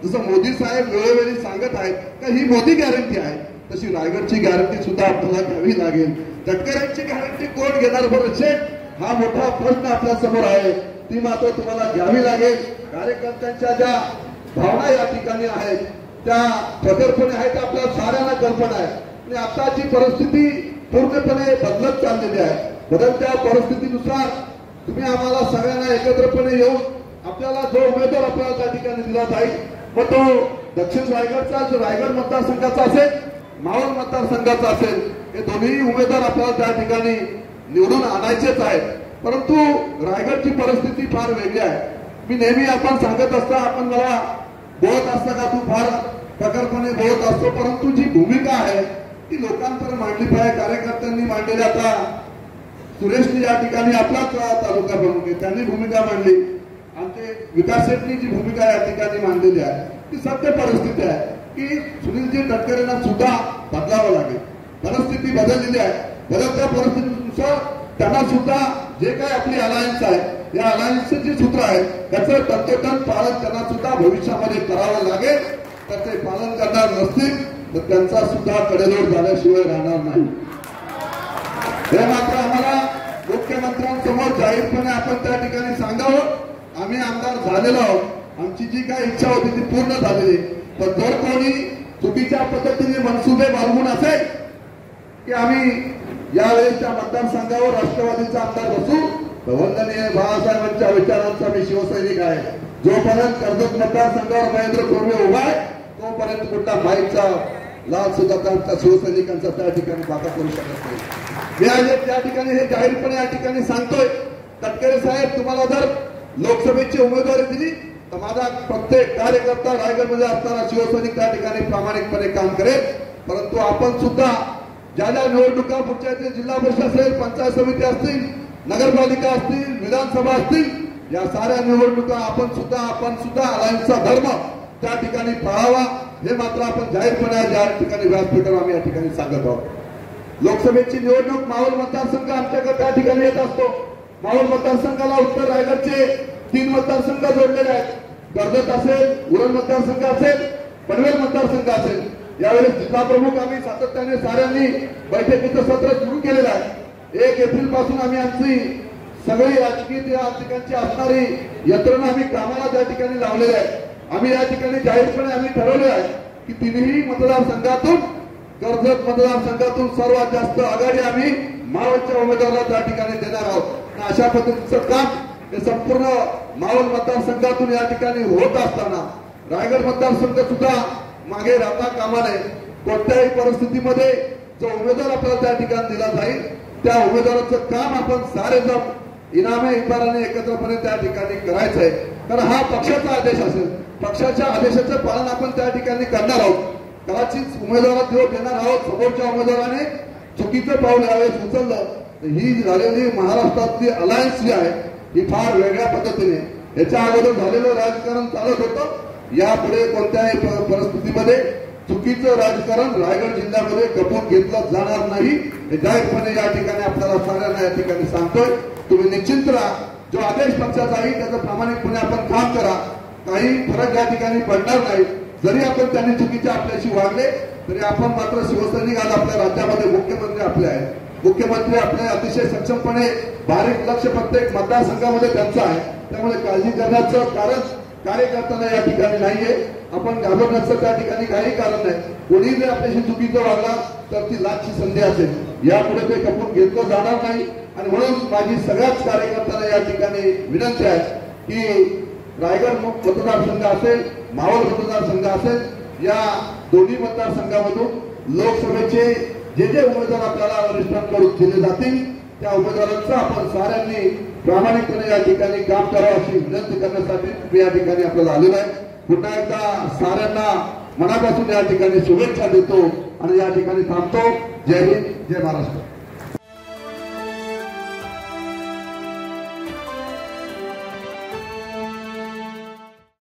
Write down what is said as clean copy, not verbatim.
जसं मोदी साहेब वेळोवेळी सांगत आहेत का ही मोदी गॅरंटी आहे, तशी रायगडची गॅरंटी सुद्धा आपल्याला घ्यावी लागेल. तटकऱ्यांची गॅरंटी कोण घेणार बरं शेठ, हा मोठा प्रश्न आपल्या समोर आहे. ती मात्र तुम्हाला घ्यावी लागेल. कार्यकर्त्यांच्या ज्या भावना या ठिकाणी आहेत त्या प्रखरपणे आहेत, आपल्या साऱ्यांना कल्पना आहे. आणि आताची परिस्थिती पूर्णपणे बदलत चाललेली आहे. बदलत्या परिस्थितीनुसार तुम्ही आम्हाला सगळ्यांना एकत्रपणे येऊन आपल्याला जो उमेदवार आपल्याला त्या ठिकाणी दिला जाईल, मग तो दक्षिण रायगडचा रायगड मतदारसंघाचा असेल, मावळ मतदारसंघाचा असेल, हे दोन्ही उमेदवार आपल्याला त्या ठिकाणी निवडून आणायचेच आहेत. परंतु रायगडची परिस्थिती फार वेगळी आहे. मी नेहमी आपण सांगत असता, आपण मला बोलत असता का तू फार प्रखरपणे बोलत असतो, परंतु जी भूमिका आहे ती लोकांपर्यंत मांडली पाहिजे. कार्यकर्त्यांनी मांडलेली, आता सुरेशनी या ठिकाणी आपलाच तालुका प्रमुख आहे, त्यांनी भूमिका मांडली. आमचे विकास शेट्टी जी भूमिका या ठिकाणी मांडलेली आहे ती सत्य परिस्थिती आहे की सुनीलजी तटकरेंना सुद्धा बदलावं लागेल. परिस्थिती बदललेली आहे. बदलत्या परिस्थितीनुसार त्यांना सुद्धा जे काही आपली अलायन्स आहे, या अलायन्सचे जे सूत्र आहे त्याचं तंतोतंत पालन त्यांना सुद्धा भविष्यामध्ये करावं लागेल. तर ते पालन करणार नसतील तर त्यांचा सुद्धा कडेलोट झाल्याशिवाय राहणार नाही. हे मात्र आम्हाला मुख्यमंत्र्यांसमोर जाहीरपणे आपण त्या ठिकाणी सांगावं. आम्ही आमदार झालेलो आहोत, आमची जी काही इच्छा होती ती पूर्ण झालेली. पण जर कोणी चुकीच्या पद्धतीने मनसुबे बाळगून असेल की आम्ही यावेळेच्या मतदारसंघावर राष्ट्रवादीचा आमदार बसू, तर वंदनीय बाळासाहेबांच्या विचारांचा मी शिवसैनिक आहे. जोपर्यंत कर्जत मतदारसंघावर महेंद्र कोरवे उभा आहे तोपर्यंत कुठला माईचा लाल सुद्धा त्यांच्या शिवसैनिकांचा त्या ठिकाणी बाधा करू शकत नाही. मी आज त्या ठिकाणी हे जाहीरपणे या ठिकाणी सांगतोय, तटकरे साहेब तुम्हाला जर लोकसभेची उमेदवारी दिली तर माझा प्रत्येक कार्यकर्ता रायगडमध्ये असताना शिवसैनिक त्या ठिकाणी प्रामाणिकपणे काम करेल. परंतु आपण सुद्धा ज्या ज्या निवडणुका पुढच्या जिल्हा परिषद असेल, पंचायत समिती असतील, नगरपालिका असतील, विधानसभा असतील, या साऱ्या निवडणुका आपण सुद्धा अलायन्सचा धर्म त्या ठिकाणी पाळावा. हे मात्र आपण जाहीरपणे या ठिकाणी व्यासपीठावर आम्ही या ठिकाणी सांगत आहोत. लोकसभेची निवडणूक मावळ मतदारसंघ आमच्याकडे त्या ठिकाणी येत असतो. मावळ मतदारसंघाला उत्तर रायगडचे 3 मतदारसंघ जोडलेले आहेत. कर्जत असेल, उरण मतदारसंघ असेल, पनवेल मतदारसंघ असेल. यावेळेस जिल्हा प्रमुख आम्ही सातत्याने साऱ्यांनी बैठकीचं सत्र सुरू केलेलं आहे. 1 एप्रिल पासून आम्ही आमची सगळी राजकीय त्या ठिकाणची असणारी यंत्रणा आम्ही कामाला त्या ठिकाणी लावलेली आहे. आम्ही या ठिकाणी जाहीरपणे आम्ही ठरवले आहे की तिन्ही मतदारसंघातून, कर्जत मतदारसंघातून सर्वात जास्त आघाडी आम्ही मावळच्या उमेदवाराला त्या ठिकाणी देणार आहोत. अशा पद्धतीचं काम हे संपूर्ण मावळ मतदारसंघातून या ठिकाणी होत असताना रायगड मतदारसंघ सुद्धा मागे राहता कामा नये. कोणत्याही परिस्थितीमध्ये जो उमेदवार आपल्याला त्या ठिकाणी दिला जाईल त्या उमेदवाराचं काम आपण सारे जण इनामे इतरांनी एकत्रपणे त्या ठिकाणी करायचं आहे. कारण हा पक्षाचा आदेश असेल, पक्षाच्या आदेशाचं पालन आपण त्या ठिकाणी करणार आहोत. कदाचित उमेदवारात जो देणार आहोत, समोरच्या उमेदवाराने चुकीचं पाऊल यावेळेस उचललं तर ही झालेली महाराष्ट्रातली अलायन्स जी आहे ही फार वेगळ्या पद्धतीने, याच्या अगोदर झालेलं राजकारण चालत होतं. यापुढे कोणत्याही परिस्थितीमध्ये चुकीचं राजकारण रायगड जिल्ह्यामध्ये खपवून घेतलं जाणार नाही. हे जाहीरपणे या ठिकाणी आपल्याला सगळ्यांना या ठिकाणी सांगतोय. तुम्ही निश्चिंत राहा. जो आदेश पक्षाचा आहे त्याचं प्रामाणिकपणे आपण काम करा. काही फरक या ठिकाणी पडणार नाही. जरी आपण त्यांनी चुकीचे आपल्याशी वागले तरी आपण मात्र शिवसैनिक आज आपल्या राज्यामध्ये मुख्यमंत्री आपले आहेत. मुख्यमंत्री आपले अतिशय सक्षमपणे बारीक लक्ष प्रत्येक मतदारसंघामध्ये त्यांचं आहे. त्यामुळे काळजी करण्याचं कारण कार्यकर्त्यांना या ठिकाणी नाहीये. आपण घाबरण्याचं त्या ठिकाणी काही कारण नाही. कोणी जर आपल्याशी चुकीचं वागला तर ती लाचची संधी असेल. यापुढे ते खपवून घेतलं जाणार नाही. आणि म्हणून माझी सगळ्याच कार्यकर्त्यांना या ठिकाणी विनंती आहे की रायगड मतदारसंघ असेल, मावळ मतदारसंघ असेल, या दोन्ही मतदारसंघामधून लोकसभेचे जे जे उमेदवार आपल्याला वरिष्ठांकडून दिले जातील त्या उमेदवारांचं आपण साऱ्यांनी प्रामाणिकपणे या ठिकाणी काम करावं अशी विनंती करण्यासाठी मी या ठिकाणी आपल्याला आलेलो आहे. पुन्हा एकदा साऱ्यांना मनापासून या ठिकाणी शुभेच्छा देतो आणि या ठिकाणी थांबतो. जय हिंद, जय महाराष्ट्र.